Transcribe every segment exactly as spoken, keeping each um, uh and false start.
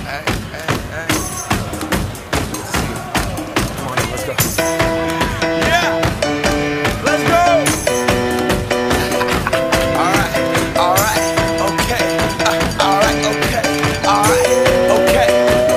hey, hey, hey. Come on in, let's go. Yeah! Let's go! Alright, alright, okay. Uh, alright, okay. Alright, okay.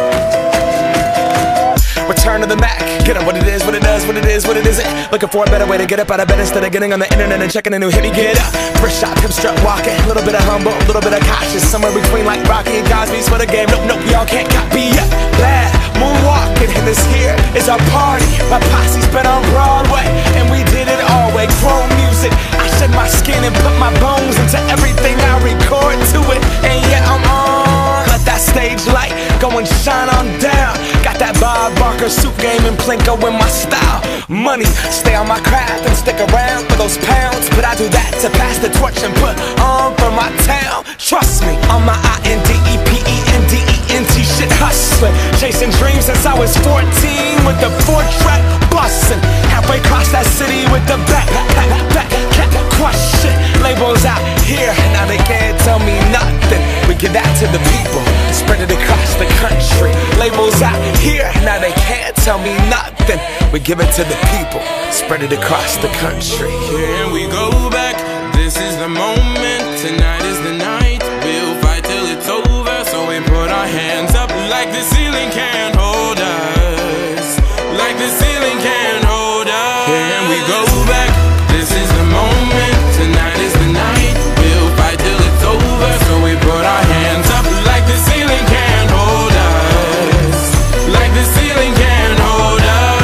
Return to the Mac. Get up what it is, what it does, what it is, what it isn't. Looking for a better way to get up out of bed instead of getting on the internet and checking a new hit. Me get up, first shot, hip strut walking. A little bit of humble, a little bit of cautious. Somewhere between like Rocky and Cosby's for the game. Nope, nope, y'all can't copy yet. Bad moonwalking, and this here is our party. My posse's been on Broadway, and we did it all way. Chrome music, I shed my skin and put my bones into everything I record to it. And yeah, I'm on. Let that stage light go and shine on down. Got that Bob Barker suit game and Plinko in my style. Money, stay on my craft and stick around for those pounds. But I do that to pass the torch and put on for my town. Trust me, on my I N D E P E N D E N T shit hustling. Chasing dreams since I was fourteen with the four track bustin'. Halfway across that city with the back, back, back, back, crush shit. Labels out here, now they can't tell me nothing. We give that to the people, spread it across the country. Labels out here, now they can't tell me nothing. We give it to the people, spread it across the country. Here we go back, this is the moment. Tonight is the night, we'll fight till it's over. So we put our hands up like the ceiling can't hold us. Like the ceiling can't hold us. Here we go back, this is the moment. Tonight is the night, we'll fight till it's over. So we put our hands up like the ceiling can't hold us. Like the ceiling can't hold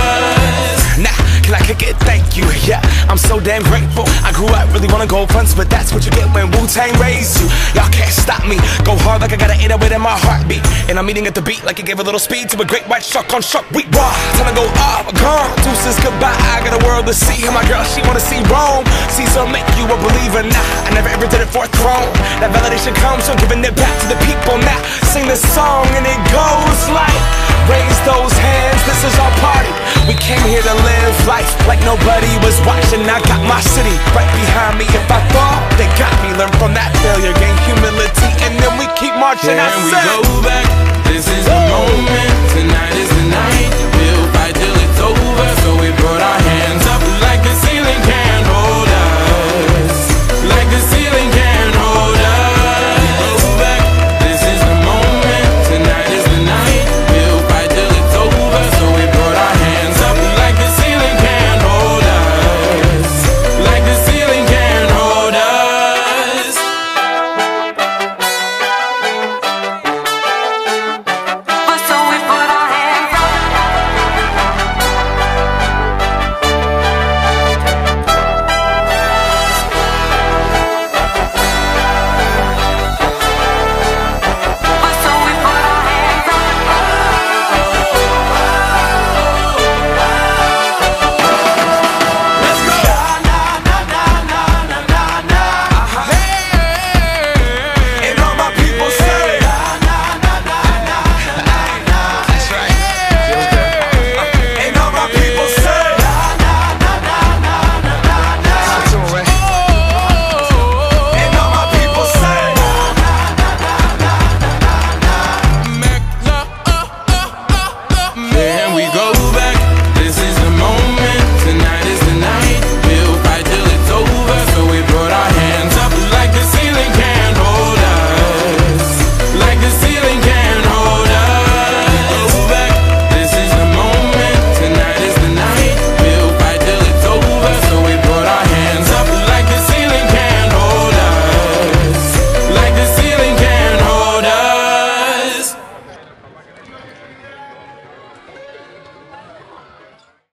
us. Nah, can I kick it? Thank you, yeah, I'm so damn grateful. I grew up really wanna go fronts, but that's what you get when Wu-Tang raised you. Y'all can't stop me, go hard like I got an eight oh eight in my heartbeat. And I'm eating at the beat like it gave a little speed to a great white shark on shark week. Raw, time to go up, gone, deuces goodbye. I got a world to see, and my girl, she wanna see Rome. Caesar make you a believer, nah, I never ever did it for a throne. That validation comes from giving it back to the people. Now, sing this song and it goes like, raise those hands, this is our party. We came here to live life like nobody was watching. I got my city right behind me. If I fall, they got me. Learn from that failure, gain humility, and then we keep marching. Can we go back?